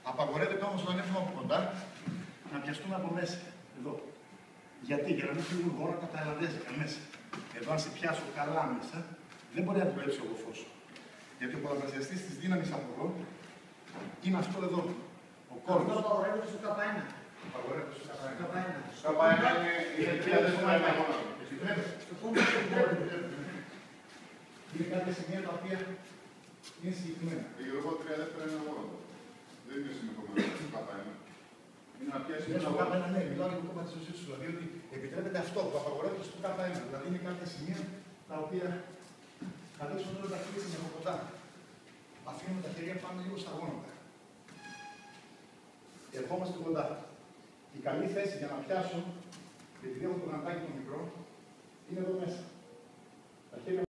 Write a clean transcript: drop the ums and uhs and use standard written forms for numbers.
Απαγορεύεται όμως όταν έρθουμε από κοντά να πιαστούμε από μέσα. Εδώ. Γιατί, για να μην φύγουν γόνατα τα ταϊλανδέζικα μέσα. Εδώ, αν σε πιάσω καλά μέσα, δεν μπορεί να δουλέψει ο γοφός. Γιατί ο πολλαπλασιαστής της δύναμης από εδώ είναι αυτό εδώ. Ο κόρπος. Αυτό απαγορεύεται στο K1. Απαγορεύεται στο K1. Στο K1 είναι 3.000 αγώνα. Είναι κάποια σημεία τα οποία είναι συγκεκριμένα. Εγώ 3 δεύτερα είναι αγώνα. Δεν είναι συνεχόμενο στο K1. Είναι να πιάσει Στο K1, ναι, μιλάω για το κόμμα της ουσίας του. Δηλαδή ότι επιτρέπεται αυτό που απαγορεύεται στο K1. Δηλαδή είναι κάποια σημεία τα οποία θα δείξουν τώρα τα χέρια από κοντά. Αφήνουμε τα χέρια πάνω λίγο στα γόνατα. Ερχόμαστε κοντά. Η καλή θέση για να πιάσω, επειδή έχω το γαντάκι το μικρό, είναι εδώ μέσα. Τα χέρια